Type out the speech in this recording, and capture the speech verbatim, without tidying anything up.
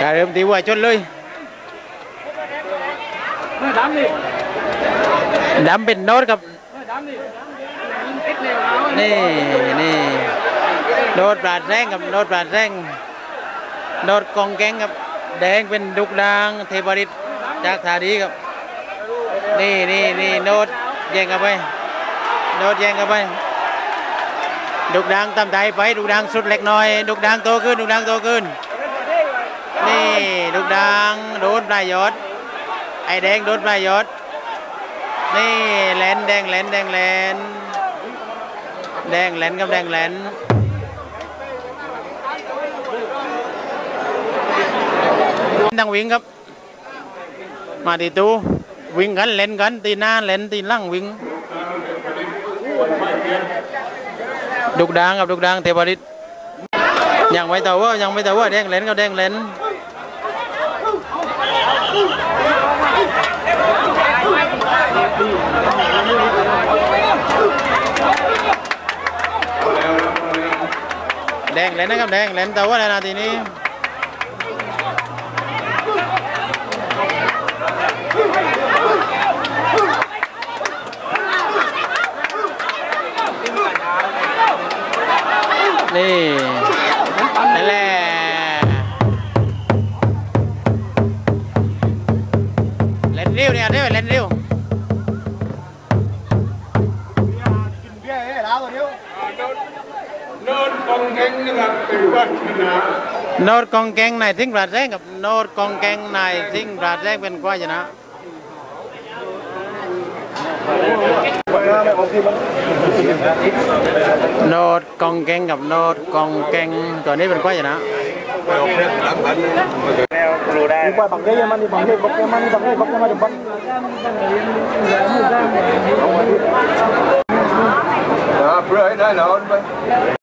เริ่มตีวัวชนเลยดำเป็นโน้ตครับนี่นี่โน้ตปราดแรงกับโน้ตปราดแรงโน้ตกองแกงกับแดงเป็นดุกดางเทพฤทธิ์จากธานีครับนี่นี่นี่โน้ตแย่งกันไปโน้ตแย่งกันไปดุกดางตามใจไปดุกดางสุดเล็กน้อยดุกดางโตขึ้นดุกดางโตขึ้นนี่ดุกดางโดนปลายยอดไอแดงโดนปลายยอดนี่แหลนแดงแหลนแดงแหลนแดงแหลนกับแดงแหลนดังวิ่งครับมาตีตู้วิ่งกันเล่นกันตีหน้าเล่นตีล่างวิ่งดุกดางกับดุกดางเทพฤทธิ์ยังไม่เต่าว่ายังไม่เต่าว่าแดงเล่นกับแดงเล่นแดงเล่นนะครับแดงเล่นเต่าว่าในนาทีนี้นี่นั่นแหละเล่นเร็วเนี่ยเร็วเล่นเร็วโน้ตกองแกงนะครับเป็นวัฒนะโน้ตกองแกงนายทิ้งปราดแรงกับโน้ตกองแกงนายทิ้งปราดแรงเป็นกว่าชนะโน้ตกองแกงกับโน้ตกองแกงตัวนี้เป็นกว่าชนะรู้ได้บังเกยมันบังเกยบังเกยมันบังเกยบังเกยมันบังเพื่อให้ได้แล้ว